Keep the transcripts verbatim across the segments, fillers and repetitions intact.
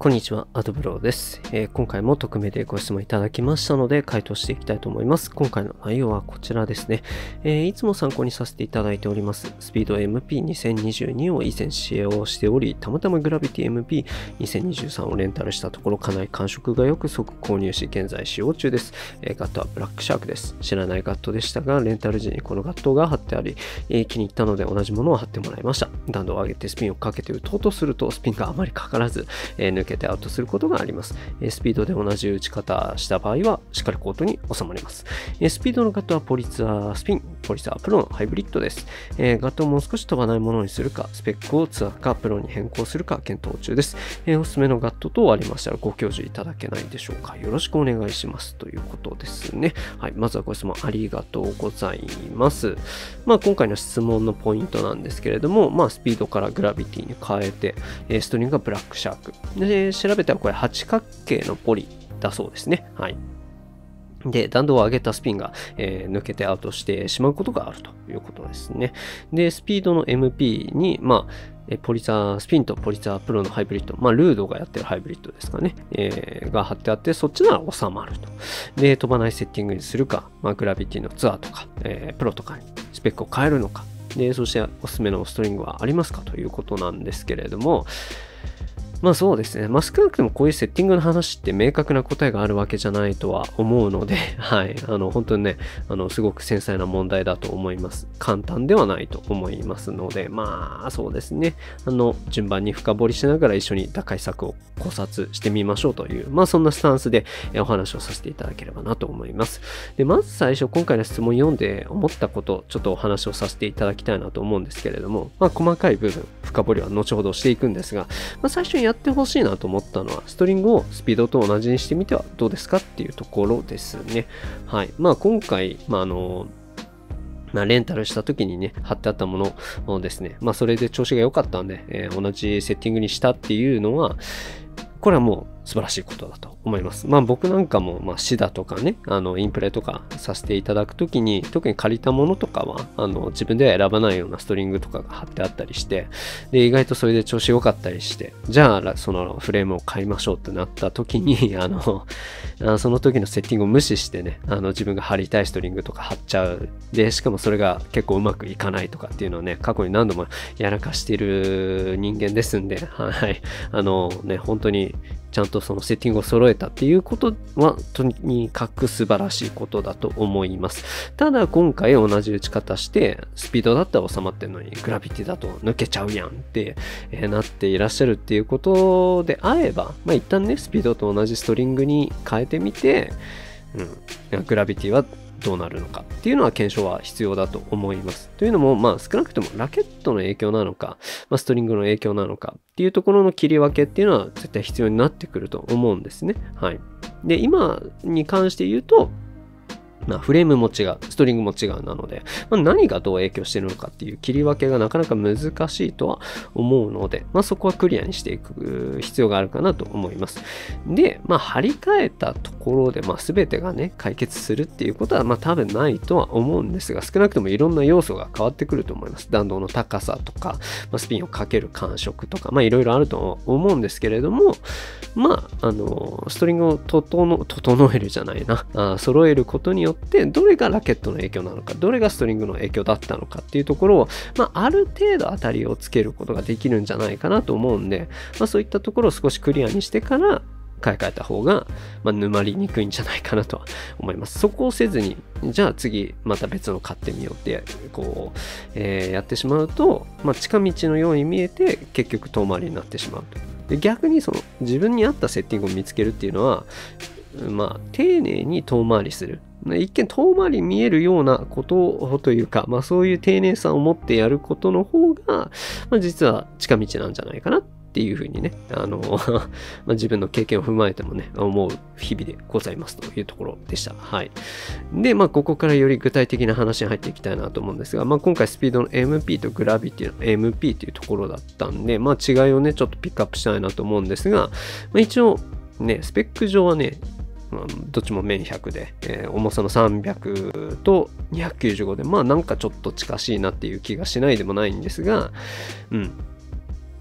こんにちは、アドブローです、えー。今回も匿名でご質問いただきましたので回答していきたいと思います。今回の内容はこちらですね。えー、いつも参考にさせていただいております。スピード エムピーにせんにじゅうに を以前使用しており、たまたまグラビティ エムピーにせんにじゅうさん をレンタルしたところ、かなり感触が良く即購入し、現在使用中です。えー、ガットはブラックシャークです。知らないガットでしたが、レンタル時にこのガットが貼ってあり、えー、気に入ったので同じものを貼ってもらいました。弾道を上げてスピンをかけて打とうとすると、スピンがあまりかからず、えー、抜けてアウトすることがあります。スピードで同じ打ち方した場合はしっかりコートに収まります。スピードのガットはポリツァースピン、ポリツァープロのハイブリッドです。ガットをもう少し飛ばないものにするか、スペックをツアーかプロに変更するか検討中です。おすすめのガット等ありましたらご教授いただけないでしょうか。よろしくお願いしますということですね。はい、まずはご質問ありがとうございます。まあ、今回の質問のポイントなんですけれども、まあ、スピードからグラビティに変えて、ストリングがブラックシャーク。で、調べたらこれ八角形のポリだそうですね。はい。で、弾道を上げたスピンが、えー、抜けてアウトしてしまうことがあるということですね。で、スピードの エムピー に、まあ、ポリツァースピンとポリツァープロのハイブリッド、まあ、ルードがやってるハイブリッドですかね、えー、が貼ってあって、そっちなら収まると。で、飛ばないセッティングにするか、まあ、グラビティのツアーとか、えー、プロとかにスペックを変えるのか、で、そしておすすめのストリングはありますかということなんですけれども、まあそうですね。まあ少なくともこういうセッティングの話って明確な答えがあるわけじゃないとは思うので、はい。あの、本当にね、あの、すごく繊細な問題だと思います。簡単ではないと思いますので、まあそうですね。あの、順番に深掘りしながら一緒に打開策を考察してみましょうという、まあそんなスタンスでお話をさせていただければなと思います。で、まず最初、今回の質問読んで思ったこと、ちょっとお話をさせていただきたいなと思うんですけれども、まあ細かい部分、深掘りは後ほどしていくんですが、まあ最初にやってほしいなと思ったのは、ストリングをスピードと同じにしてみてはどうですかっていうところですね。はい。まあ今回、まああの、まあ、レンタルした時にね、貼ってあったものをですね、まあそれで調子が良かったんで、えー、同じセッティングにしたっていうのは、これはもう素晴らしいことだと思います。まあ僕なんかも、まあシダとかね、あの、インプレとかさせていただくときに、特に借りたものとかは、あの、自分では選ばないようなストリングとかが貼ってあったりして、で、意外とそれで調子良かったりして、じゃあ、そのフレームを買いましょうってなったときに、あの、その時のセッティングを無視してね、あの、自分が貼りたいストリングとか貼っちゃう。で、しかもそれが結構うまくいかないとかっていうのをね、過去に何度もやらかしている人間ですんで、はい。あのね、本当に、ちゃんとそのセッティングを揃えたっていうことはとにかく素晴らしいことだと思います。ただ今回同じ打ち方してスピードだったら収まってるのにグラビティだと抜けちゃうやんって、えー、なっていらっしゃるっていうことであれば、まあ一旦ねスピードと同じストリングに変えてみて、うん、グラビティはどうなるのかっていうのは検証は必要だと思います。というのも、まあ少なくともラケットの影響なのか、まあ、ストリングの影響なのかっていうところの切り分けっていうのは絶対必要になってくると思うんですね。はい。で、今に関して言うと、まあ、フレームも違う、ストリングも違うなので、まあ、何がどう影響しているのかっていう切り分けがなかなか難しいとは思うので、まあ、そこはクリアにしていく必要があるかなと思います。で、まあ、張り替えたところで、まあ、全てがね、解決するっていうことは、まあ、多分ないとは思うんですが、少なくともいろんな要素が変わってくると思います。弾道の高さとか、まあ、スピンをかける感触とか、まあ、いろいろあると思うんですけれども、まあ、あの、ストリングを整、整えるじゃないな、あ揃えることによって、どれがラケットの影響なのか、どれがストリングの影響だったのかっていうところを、まあ、ある程度当たりをつけることができるんじゃないかなと思うんで、まあ、そういったところを少しクリアにしてから買い替えた方が、まあ、沼りにくいんじゃないかなとは思います。そこをせずに、じゃあ次また別の買ってみようってこう、えー、やってしまうと、まあ、近道のように見えて結局遠回りになってしまうと。で逆にその自分に合ったセッティングを見つけるっていうのは、まあ、丁寧に遠回りする。一見遠回り見えるようなことというか、まあそういう丁寧さを持ってやることの方が、まあ、実は近道なんじゃないかなっていうふうにね、あの、まあ自分の経験を踏まえてもね、思う日々でございますというところでした。はい。で、まあここからより具体的な話に入っていきたいなと思うんですが、まあ今回スピードの エムピー とグラビティの エムピー というところだったんで、まあ違いをね、ちょっとピックアップしたいなと思うんですが、まあ、一応ね、スペック上はね、どっちも面ひゃくで、えー、重さのさんびゃくとにひゃくきゅうじゅうごで、まあなんかちょっと近しいなっていう気がしないでもないんですが、うん。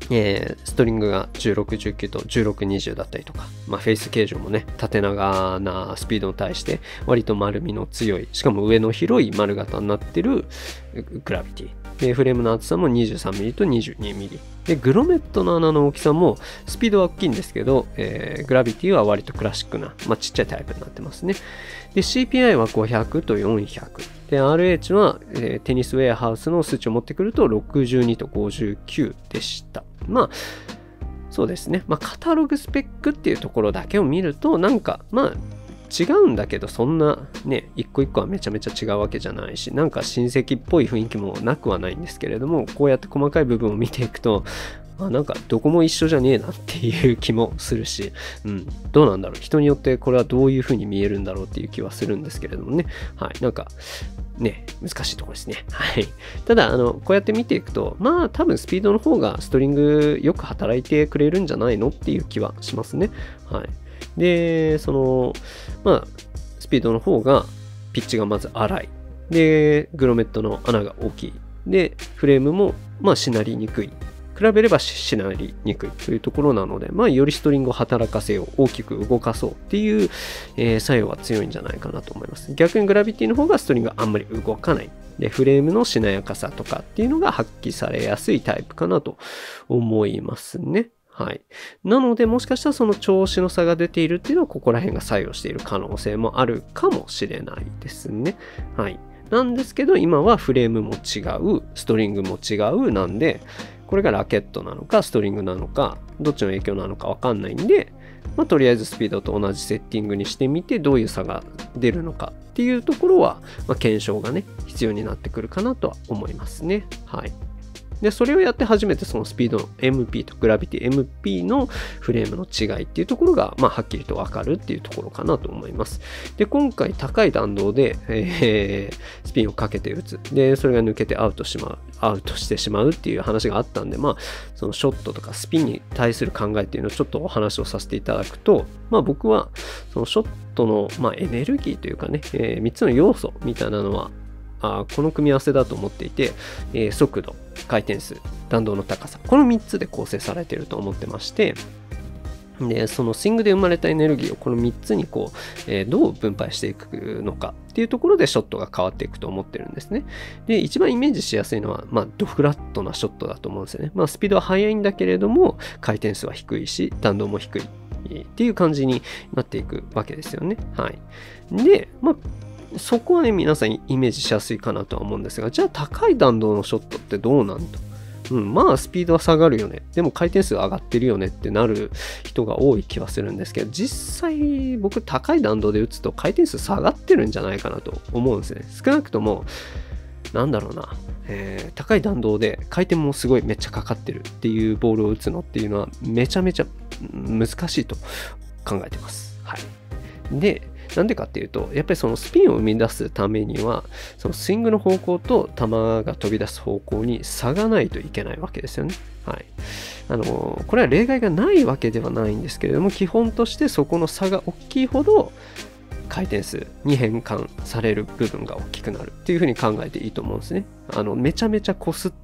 えー、ストリングがじゅうろく、じゅうきゅうとじゅうろく、にじゅうだったりとか、まあ、フェイス形状もね、縦長なスピードに対して割と丸みの強い、しかも上の広い丸型になってるグラビティ。で、フレームの厚さも にじゅうさんミリ と にじゅうにミリ。で、グロメットの穴の大きさもスピードは大きいんですけど、えー、グラビティは割とクラシックな、まあ、ちっちゃいタイプになってますね。で、シーピーアイ はごひゃくとよんひゃく。で、アールエイチ は、えー、テニスウェアハウスの数値を持ってくるとろくじゅうにとごじゅうきゅうでした。まあ、そうですね。まあ、カタログスペックっていうところだけを見ると、なんか、まあ、違うんだけど、そんなね、一個一個はめちゃめちゃ違うわけじゃないし、なんか親戚っぽい雰囲気もなくはないんですけれども、こうやって細かい部分を見ていくと、あ、なんかどこも一緒じゃねえなっていう気もするし、うん、どうなんだろう。人によってこれはどういう風に見えるんだろうっていう気はするんですけれどもね。はい。なんか、ね、難しいところですね。はい。ただ、あの、こうやって見ていくと、まあ、多分スピードの方がストリングよく働いてくれるんじゃないのっていう気はしますね。はい。で、その、まあ、スピードの方が、ピッチがまず粗い。で、グロメットの穴が大きい。で、フレームも、まあ、しなりにくい。比べればしなりにくいというところなので、まあ、よりストリングを働かせよう、大きく動かそうっていう、えー、作用は強いんじゃないかなと思います。逆にグラビティの方がストリングがあんまり動かない。で、フレームのしなやかさとかっていうのが発揮されやすいタイプかなと思いますね。はい。なので、もしかしたらその調子の差が出ているっていうのは、ここら辺が作用している可能性もあるかもしれないですね。はい。なんですけど、今はフレームも違う、ストリングも違うなんで、これがラケットなのか、ストリングなのか、どっちの影響なのかわかんないんで、まあ、とりあえずスピードと同じセッティングにしてみて、どういう差が出るのかっていうところは、まあ、検証がね、必要になってくるかなとは思いますね。はい。で、それをやって初めてそのスピードの エムピー とグラビティ エムピー のフレームの違いっていうところが、まあ、はっきりとわかるっていうところかなと思います。で、今回高い弾道で、えー、スピンをかけて打つ。で、それが抜けてアウトしまう、アウトしてしまうっていう話があったんで、まあ、そのショットとかスピンに対する考えっていうのをちょっとお話をさせていただくと、まあ僕は、そのショットの、まあ、エネルギーというかね、えー、みっつの要素みたいなのは、あこの組み合わせだと思っていて、えー、速度、回転数、弾道の高さ、このみっつで構成されていると思ってまして、で、そのスイングで生まれたエネルギーをこのみっつにこう、えー、どう分配していくのかっていうところでショットが変わっていくと思ってるんですね。で、一番イメージしやすいのは、まあ、ドフラットなショットだと思うんですよね。まあ、スピードは速いんだけれども、回転数は低いし、弾道も低いっていう感じになっていくわけですよね。はい。で、まあ、そこはね、皆さんイメージしやすいかなとは思うんですが、じゃあ高い弾道のショットってどうなんと。うん、まあスピードは下がるよね。でも回転数上がってるよねってなる人が多い気はするんですけど、実際僕高い弾道で打つと回転数下がってるんじゃないかなと思うんですね。少なくとも、なんだろうな、えー、高い弾道で回転もすごいめっちゃかかってるっていうボールを打つのっていうのはめちゃめちゃ難しいと考えてます。はい。で、なんでかっていうと、やっぱりそのスピンを生み出すためには、そのスイングの方向と球が飛び出す方向に差がないといけないわけですよね。はい。あの、これは例外がないわけではないんですけれども、基本としてそこの差が大きいほど、回転数に変換される部分が大きくなるっていうふうに考えていいと思うんですね。あの、めちゃめちゃこすって、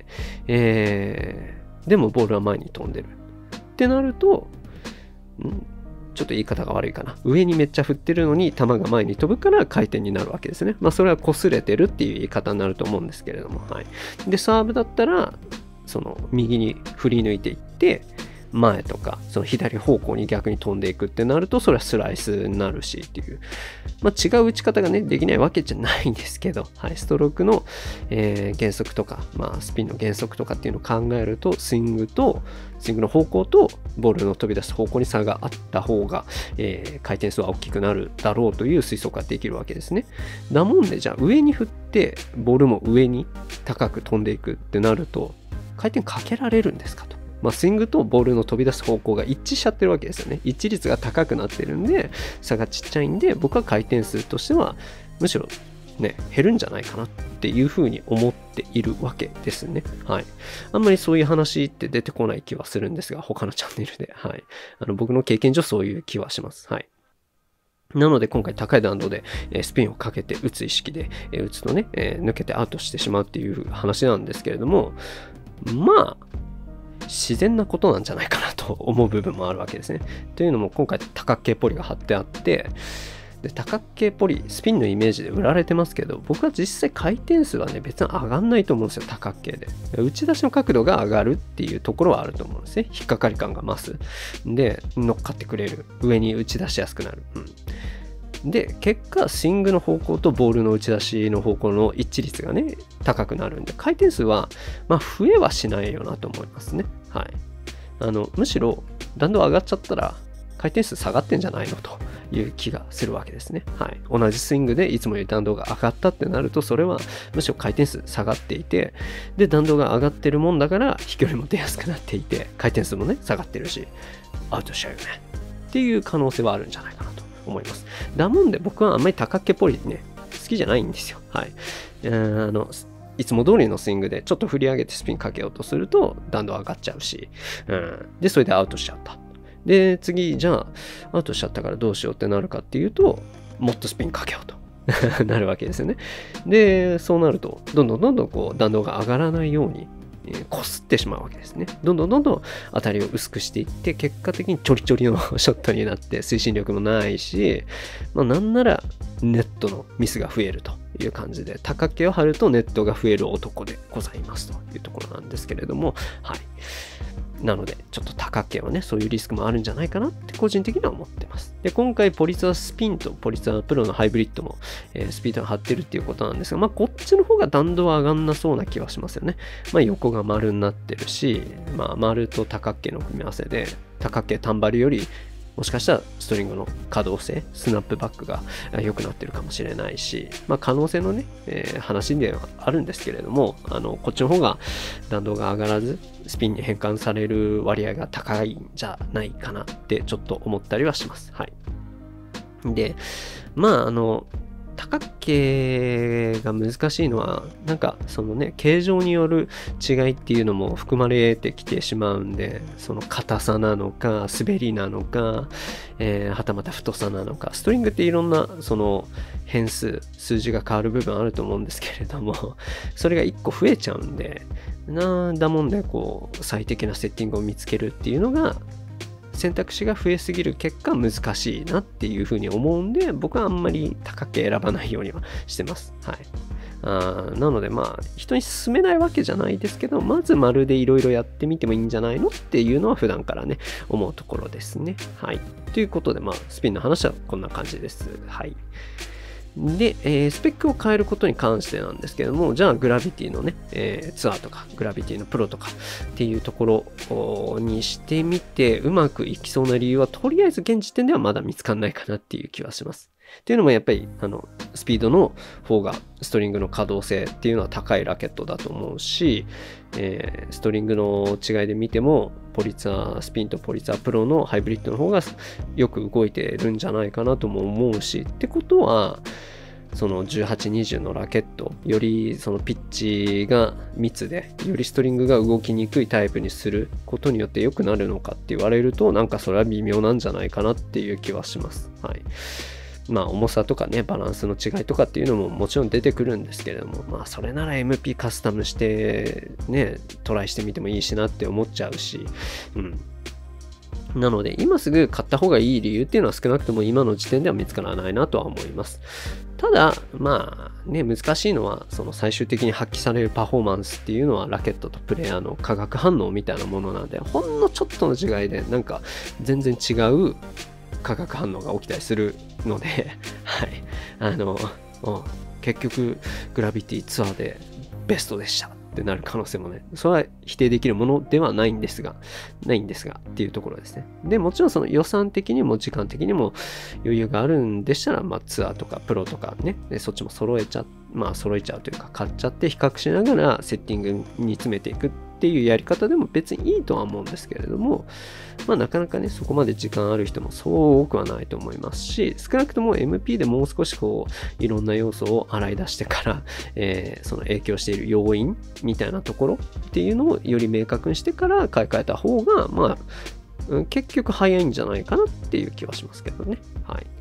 えー、でもボールは前に飛んでる。ってなると、んちょっと言い方が悪いかな。上にめっちゃ振ってるのに球が前に飛ぶから回転になるわけですね。まあそれは擦れてるっていう言い方になると思うんですけれども。はい。で、サーブだったら、その右に振り抜いていって、前とか、その左方向に逆に飛んでいくってなると、それはスライスになるしっていう。まあ違う打ち方がね、できないわけじゃないんですけど、はい。ストロークの、えー、原則とか、まあスピンの原則とかっていうのを考えると、スイングと、スイングの方向とボールの飛び出す方向に差があった方が、えー、回転数は大きくなるだろうという推測ができるわけですね。だもんで、じゃあ上に振ってボールも上に高く飛んでいくってなると、回転かけられるんですかと。まあ、スイングとボールの飛び出す方向が一致しちゃってるわけですよね。一致率が高くなってるんで、差がちっちゃいんで、僕は回転数としてはむしろね、減るんじゃないかなっていうふうに思っているわけですね。はい。あんまりそういう話って出てこない気はするんですが、他のチャンネルで。はい。あの、僕の経験上そういう気はします。はい。なので今回高い弾道でスピンをかけて打つ意識で打つとね、抜けてアウトしてしまうっていう話なんですけれども、まあ、 自然なことなんじゃないかなと思う部分もあるわけですね。というのも今回多角形ポリが貼ってあって、で多角形ポリスピンのイメージで売られてますけど、僕は実際回転数はね別に上がんないと思うんですよ。多角形で打ち出しの角度が上がるっていうところはあると思うんですね。引っかかり感が増すで乗っかってくれる、上に打ち出しやすくなる、うん、で結果スイングの方向とボールの打ち出しの方向の一致率がね高くなるんで、回転数はまあ増えはしないよなと思いますね。はい、あのむしろ弾道上がっちゃったら回転数下がってんじゃないのという気がするわけですね。はい、同じスイングでいつもより弾道が上がったってなると、それはむしろ回転数下がっていて、で弾道が上がってるもんだから飛距離も出やすくなっていて、回転数もね下がってるしアウトしちゃうよねっていう可能性はあるんじゃないかなと思います。だもんで僕はあんまり多角形ポリね好きじゃないんですよ。はい、えー、あのいつも通りのスイングでちょっと振り上げてスピンかけようとすると弾道上がっちゃうし、うん、でそれでアウトしちゃった。で次じゃあアウトしちゃったからどうしようってなるかっていうと、もっとスピンかけようとなるわけですよね。でそうなるとどんどんどんどんこう弾道が上がらないようにこすってしまうわけですね。どんどんどんどん当たりを薄くしていって、結果的にちょりちょりのショットになって推進力もないし、まあ、なんならネットのミスが増えるという感じで、多角形を張るとネットが増える男でございますというところなんですけれども、はい、なのでちょっと多角形はねそういうリスクもあるんじゃないかなって個人的には思ってます。で今回ポリツァスピンとポリツァプロのハイブリッドも、えー、スピードが張ってるっていうことなんですが、まあこっちの方が弾道は上がんなそうな気はしますよね。まあ横が丸になってるし、まあ丸と多角形の組み合わせで多角形単張りよりもしかしたらストリングの可動性、スナップバックが良くなってるかもしれないし、まあ、可能性のね、えー、話ではあるんですけれども、あのこっちの方が弾道が上がらずスピンに変換される割合が高いんじゃないかなってちょっと思ったりはします。はい。で、まああの多角形が難しいのはなんかそのね形状による違いっていうのも含まれてきてしまうんで、その硬さなのか滑りなのか、えー、はたまた太さなのか、ストリングっていろんなその変数数字が変わる部分あると思うんですけれども、それがいっこ増えちゃうんで、なんだもんでこう最適なセッティングを見つけるっていうのが選択肢が増えすぎる結果難しいなっていうふうに思うんで、僕はあんまり高く選ばないようにはしてます。はい。あなのでまあ人に勧めないわけじゃないですけど、まず丸でいろいろやってみてもいいんじゃないのっていうのは普段からね思うところですね。はい。ということでまあスピンの話はこんな感じです。はい。で、えー、スペックを変えることに関してなんですけども、じゃあグラビティのね、えー、ツアーとかグラビティのプロとかっていうところにしてみてうまくいきそうな理由はとりあえず現時点ではまだ見つかんないかなっていう気はします。っていうのもやっぱりあのスピードの方がストリングの可動性っていうのは高いラケットだと思うし、えー、ストリングの違いで見てもポリツァースピンとポリツァープロのハイブリッドの方がよく動いてるんじゃないかなとも思うし、ってことはそのじゅうはち、にじゅうのラケットよりそのピッチが密でよりストリングが動きにくいタイプにすることによって良くなるのかって言われると、なんかそれは微妙なんじゃないかなっていう気はします。はい。まあ重さとかねバランスの違いとかっていうのももちろん出てくるんですけれども、まあそれなら エムピー カスタムしてねトライしてみてもいいしなって思っちゃうし、うんなので今すぐ買った方がいい理由っていうのは少なくとも今の時点では見つからないなとは思います。ただまあね難しいのはその最終的に発揮されるパフォーマンスっていうのはラケットとプレイヤーの化学反応みたいなものなんで、ほんのちょっとの違いでなんか全然違う化学反応が起きたりするのではいあの結局グラビティツアーでベストでしたってなる可能性もね、それは否定できるものではないんですが、ないんですがっていうところですね。で、もちろんその予算的にも時間的にも余裕があるんでしたら、まあツアーとかプロとかね、でそっちも揃えちゃ、まあ揃えちゃうというか買っちゃって比較しながらセッティングに詰めていくっていうやり方でも別にいいとは思うんですけれども、まあなかなかね、そこまで時間ある人もそう多くはないと思いますし、少なくとも エムピー でもう少しこう、いろんな要素を洗い出してから、えー、その影響している要因みたいなところっていうのをより明確にしてから買い替えた方が、まあ、結局早いんじゃないかなっていう気はしますけどね。はい。っ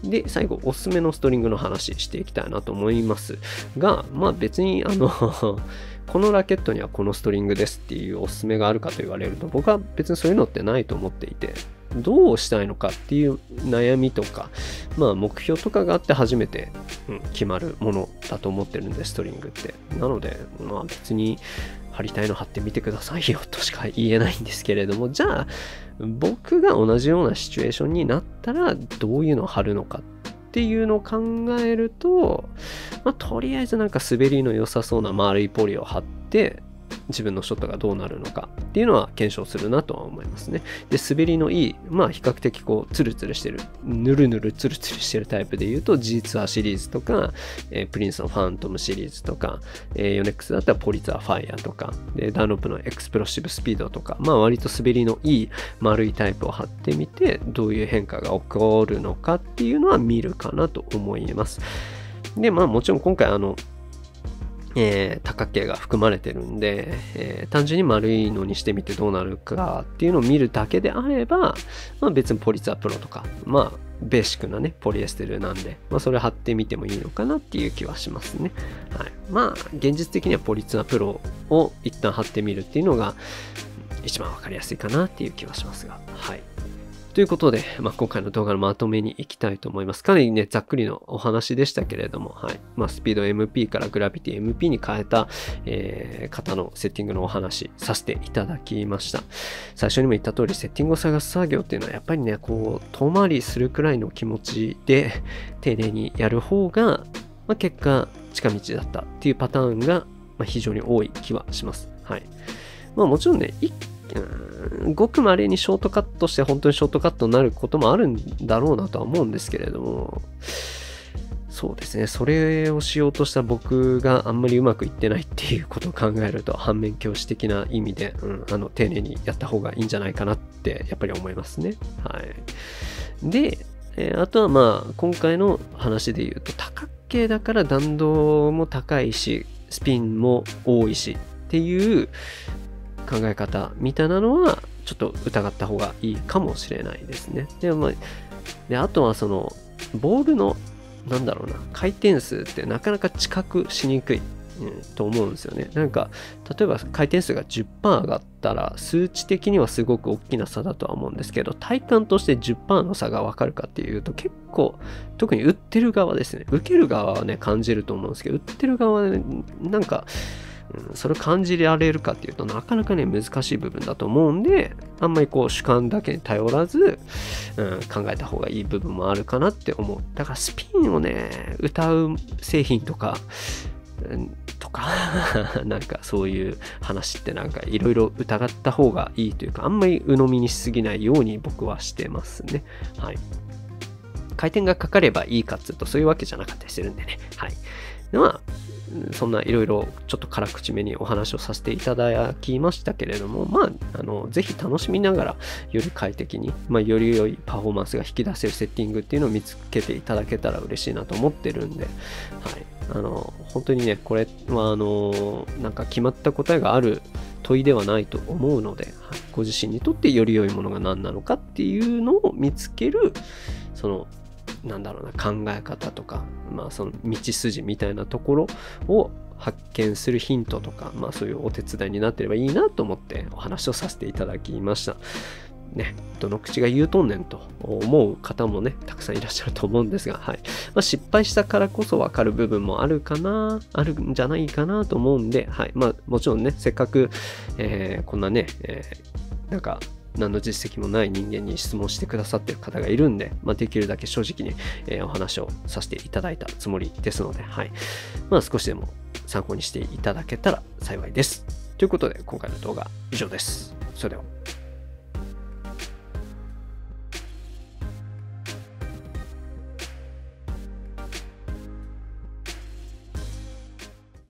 で、最後、おすすめのストリングの話していきたいなと思いますが、まあ別に、あの、このラケットにはこのストリングですっていうおすすめがあるかと言われると、僕は別にそういうのってないと思っていて、どうしたいのかっていう悩みとか、まあ目標とかがあって初めて、うん、決まるものだと思ってるんで、ストリングって。なので、まあ別に、貼りたいの貼ってみてくださいよとしか言えないんですけれども、じゃあ僕が同じようなシチュエーションになったらどういうのを貼るのかっていうのを考えると、まあ、とりあえずなんか滑りの良さそうな丸いポリを貼って自分のショットがどうなるのかっていうのは検証するなとは思いますね。で、滑りのいい、まあ比較的こうツルツルしてる、ぬるぬるツルツルしてるタイプで言うと ジーツアー シリーズとか、えー、プリンスのファントムシリーズとか、えー、ヨネックスだったらポリツァーファイアとか、でダンロップのエクスプロシブスピードとか、まあ割と滑りのいい丸いタイプを貼ってみて、どういう変化が起こるのかっていうのは見るかなと思います。で、まあもちろん今回あの、えー、多角形が含まれてるんで、えー、単純に丸いのにしてみてどうなるかっていうのを見るだけであれば、まあ、別にポリツァプロとか、まあベーシックなねポリエステルなんで、まあ、それ貼ってみてもいいのかなっていう気はしますね。はい、まあ現実的にはポリツァプロを一旦貼ってみるっていうのが一番わかりやすいかなっていう気はしますが、はい。ということで、まあ、今回の動画のまとめに行きたいと思います。かなりね、ざっくりのお話でしたけれども、はい。まあ、スピード エムピー からグラビティ エムピー に変えた、えー、型のセッティングのお話させていただきました。最初にも言った通り、セッティングを探す作業っていうのは、やっぱりね、こう、遠回りするくらいの気持ちで、丁寧にやる方が、まあ、結果、近道だったっていうパターンが、まあ、非常に多い気はします。はい。まあ、もちろんね、一ごく稀にショートカットして本当にショートカットになることもあるんだろうなとは思うんですけれども、そうですね、それをしようとした僕があんまりうまくいってないっていうことを考えると、反面教師的な意味で、うん、あの丁寧にやった方がいいんじゃないかなってやっぱり思いますね。はい。で、えー、あとはまあ今回の話で言うと、多角形だから弾道も高いしスピンも多いしっていう考え方みたいなのはちょっと疑った方がいいかもしれないですね。で、まあ、であとはそのボールのなんだろうな回転数ってなかなか知覚しにくい、うん、と思うんですよね。なんか例えば回転数が じゅっパーセント 上がったら数値的にはすごく大きな差だとは思うんですけど、体感として じゅっパーセント の差が分かるかっていうと結構特に打ってる側ですね、受ける側はね感じると思うんですけど、打ってる側はねなんかうん、それを感じられるかっていうとなかなかね難しい部分だと思うんで、あんまりこう主観だけに頼らず、うん、考えた方がいい部分もあるかなって思う。だからスピンをね歌う製品とか、うん、とかなんかそういう話ってなんかいろいろ疑った方がいいというか、あんまり鵜呑みにしすぎないように僕はしてますね。はい。回転がかかればいいかっつうとそういうわけじゃなかったりするんでね。はい。でまあそんないろいろちょっと辛口めにお話をさせていただきましたけれども、まあ、あのぜひ楽しみながらより快適に、まあ、より良いパフォーマンスが引き出せるセッティングっていうのを見つけていただけたら嬉しいなと思ってるんで、はい、あの本当にねこれはあのなんか決まった答えがある問いではないと思うので、はい、ご自身にとってより良いものが何なのかっていうのを見つけるそのなんだろうな考え方とか、まあその道筋みたいなところを発見するヒントとか、まあそういうお手伝いになってればいいなと思ってお話をさせていただきました。ね、どの口が言うとんねんと思う方もね、たくさんいらっしゃると思うんですが、はい。まあ、失敗したからこそ分かる部分もあるかな、あるんじゃないかなと思うんで、はい。まあもちろんね、せっかく、えー、こんなね、えー、なんか、何の実績もない人間に質問してくださっている方がいるんで、まあ、できるだけ正直に、えー、お話をさせていただいたつもりですので、はい。まあ少しでも参考にしていただけたら幸いです。ということで、今回の動画以上です。それでは。